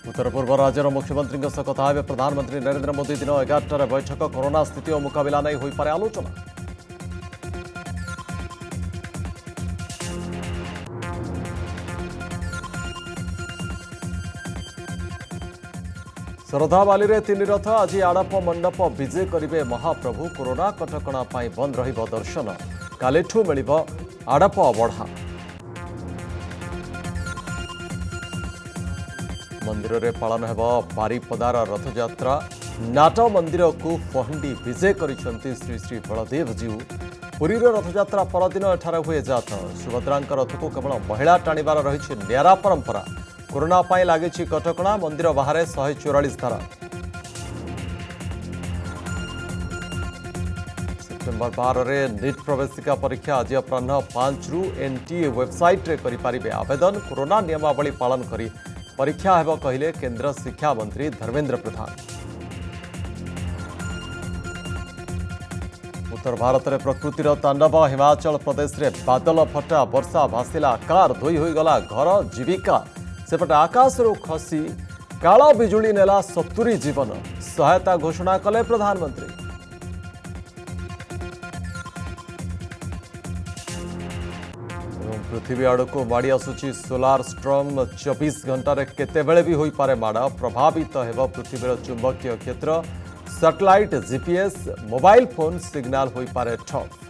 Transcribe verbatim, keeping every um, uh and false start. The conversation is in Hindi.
उत्तर पूर्व राज्यर मुख्यमंत्री कथा हे प्रधानमंत्री नरेंद्र मोदी दिन एगारटार बैठक कोरोना स्थिति और मुकाबला नहीं हो पारे आलोचना। श्रद्धावाली रे तीन रथ आज आड़प मंडप विजे करिवे महाप्रभु। कोरोना कटकणा पाई बंद रहिबो दर्शन। कालेठू मिलिबो आड़प अबढ़ा। मंदिर रे पालन हेबो बारिपदार रथयात्रा। नाट मंदिर को पहंडी विजे करिसंती श्री श्री बलदेव जीव। पुरी रे रथयात्रा परदिन एठारे हुए जात। सुभद्रा रथ को केवल महिला टाणीबार रही निरा परंपरा। कोरोना पाई लागिछि कटकणा। मंदिर बाहर एक सौ चौवालीस धारा। सेप्टेम्बर बारह रे नीट प्रवेशिका परीक्षा आज अपराह पांच रु एनटीए वेबसाइट रे करि पारिबे आवेदन। कोरोना नियमावली पालन करी परीक्षा हेब कहिले केंद्र शिक्षा मंत्री धर्मेंद्र प्रधान। उत्तर भारत में प्रकृतिर तांडव। हिमाचल प्रदेश रे बादल फटा वर्षा भासिला कार धोई होईगला घर जीविका। सेपटे आकाश खसी काला बिजुली नेला सत्तरी जीवन। सहायता घोषणा कले प्रधानमंत्री। पृथ्वी आड़क माड़ी आसुची सोलार स्ट्रम। चौबीस घंटे केतेबेले भी होई पारे माड़। प्रभावित हेब पृथ्वीर चुंबकीय क्षेत्र। Satellite GPS mobile phone signal होई पारे ठप।